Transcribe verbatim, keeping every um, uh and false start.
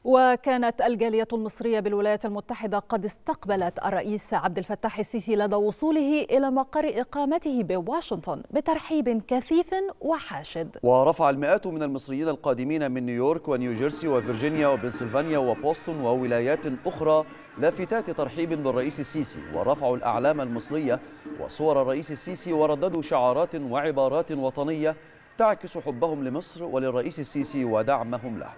وكانت الجالية المصرية بالولايات المتحدة قد استقبلت الرئيس عبد الفتاح السيسي لدى وصوله إلى مقر إقامته بواشنطن بترحيب كثيف وحاشد. ورفع المئات من المصريين القادمين من نيويورك ونيوجيرسي وفرجينيا وبنسلفانيا وبوسطن وولايات أخرى لافتات ترحيب بالرئيس السيسي، ورفعوا الأعلام المصرية وصور الرئيس السيسي ورددوا شعارات وعبارات وطنية تعكس حبهم لمصر وللرئيس السيسي ودعمهم له.